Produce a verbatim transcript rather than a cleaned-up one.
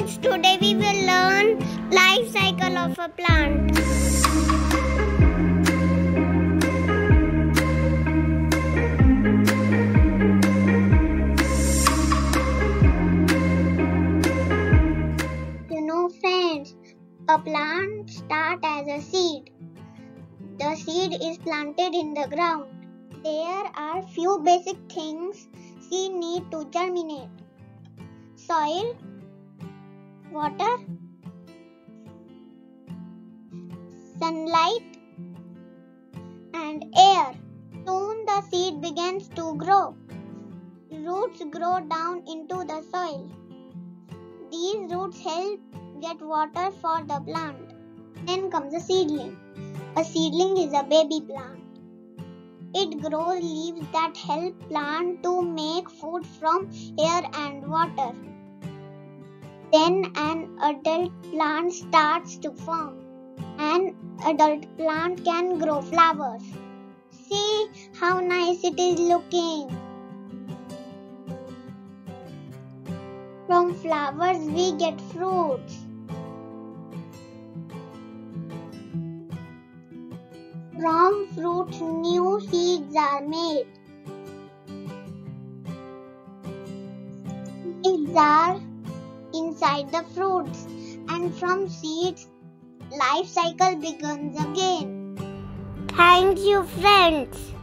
friends, today we will learn life cycle of a plant. You know friends, a plant starts as a seed. The seed is planted in the ground. There are few basic things seed need to germinate: soil, water, sunlight, and air. Soon the seed begins to grow. Roots grow down into the soil. These roots help get water for the plant. Then comes a seedling. A seedling is a baby plant. It grows leaves that help plant to make food from air and water. Then an adult plant starts to form. An adult plant can grow flowers. See how nice it is looking. From flowers we get fruits. From fruits new seeds are made. Seeds are inside the fruits, and from seeds life cycle begins again. Thank you friends.